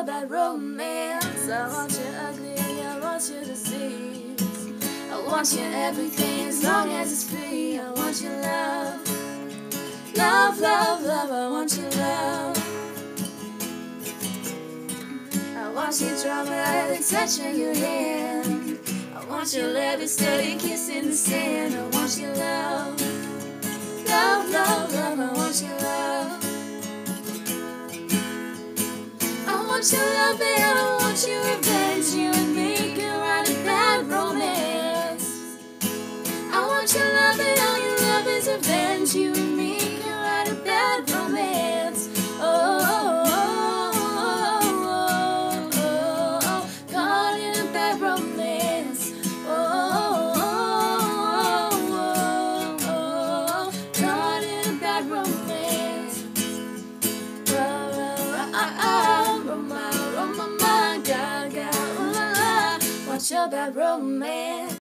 bad romance. I want you ugly and I want you disease. I want you everything as long as it's free. I want your love, love, love, love. I want your love. I want your drama at the touch of your hand. I want your love and steady kiss in the sand. I want your love, love, love, love. I want your love. I want your love and I want your revenge. You and me can write a bad romance. I want your love and all your love is revenge. You and me can write a bad romance. Oh, oh, oh, oh, oh, oh. Caught in a bad romance. Oh, oh, oh, oh, oh, oh. Caught in a bad romance. Gaga, ooh la la, what's your bad romance?